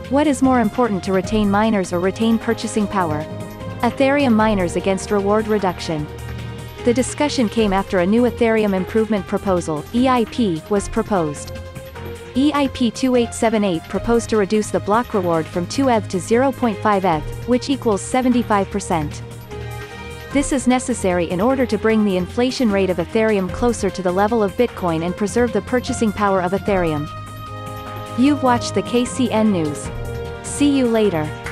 What is more important to retain miners or retain purchasing power? Ethereum miners against reward reduction. The discussion came after a new Ethereum Improvement Proposal, EIP, was proposed. EIP 2878 proposed to reduce the block reward from 2 ETH to 0.5 ETH, which equals 75%. This is necessary in order to bring the inflation rate of Ethereum closer to the level of Bitcoin and preserve the purchasing power of Ethereum. You've watched the KCN News. See you later.